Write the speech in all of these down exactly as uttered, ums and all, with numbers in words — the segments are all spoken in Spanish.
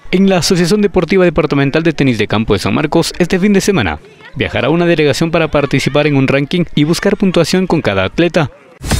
En la Asociación Deportiva Departamental de Tenis de Campo de San Marcos, este fin de semana, viajará una delegación para participar en un ranking y buscar puntuación con cada atleta.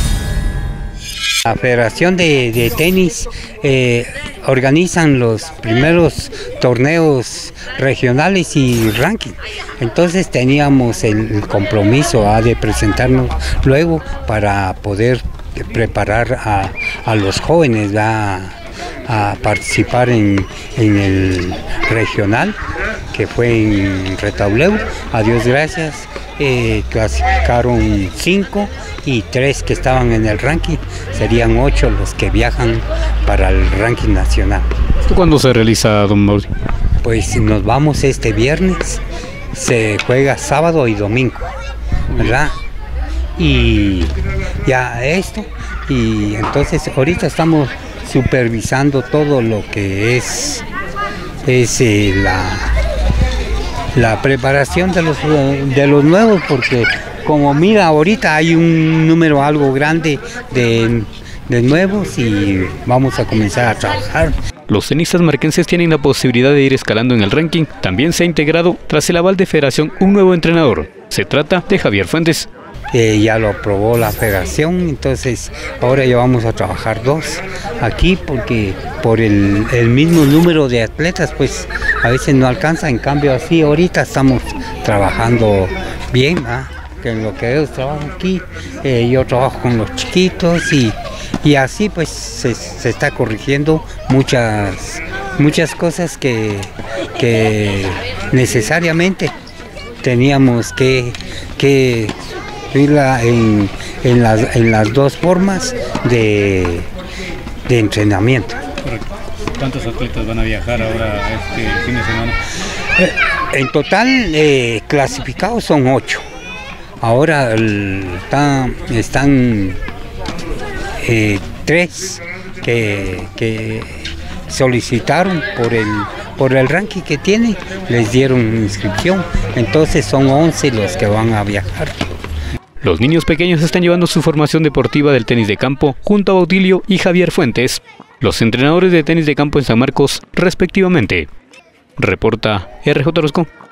La Federación de, de Tenis eh, organizan los primeros torneos regionales y ranking. Entonces teníamos el, el compromiso ¿ah? de presentarnos luego para poder preparar a, a los jóvenes ¿ah? a participar en, en el regional, que fue en Retauleu. A Dios gracias, eh, clasificaron cinco y tres que estaban en el ranking. Serían ocho los que viajan para el ranking nacional. ¿Esto cuándo se realiza, don Mauri? Pues nos vamos este viernes, se juega sábado y domingo, ¿verdad? Y ya esto, y entonces ahorita estamos supervisando todo lo que es, es eh, la, la preparación de los, de los nuevos, porque como mira ahorita hay un número algo grande de, de nuevos y vamos a comenzar a trabajar. Los tenistas marquenses tienen la posibilidad de ir escalando en el ranking. También se ha integrado, tras el aval de Federación, un nuevo entrenador. Se trata de Javier Fuentes. Eh, ya lo aprobó la federación, entonces ahora ya vamos a trabajar dos aquí porque por el, el mismo número de atletas pues a veces no alcanza, en cambio así ahorita estamos trabajando bien, ¿ah? Que en lo que ellos trabajan aquí, eh, yo trabajo con los chiquitos y, y así pues se, se está corrigiendo muchas, muchas cosas que, que necesariamente teníamos que, que En, en, las, en las dos formas de, de entrenamiento. ¿Cuántos atletas van a viajar ahora este fin de semana? En total eh, clasificados son ocho. Ahora el, está, están eh, tres que, que solicitaron por el, por el ranking que tienen, les dieron inscripción, entonces son once los que van a viajar. Los niños pequeños están llevando su formación deportiva del tenis de campo junto a Baudilio y Javier Fuentes, los entrenadores de tenis de campo en San Marcos, respectivamente. Reporta R J Orozco.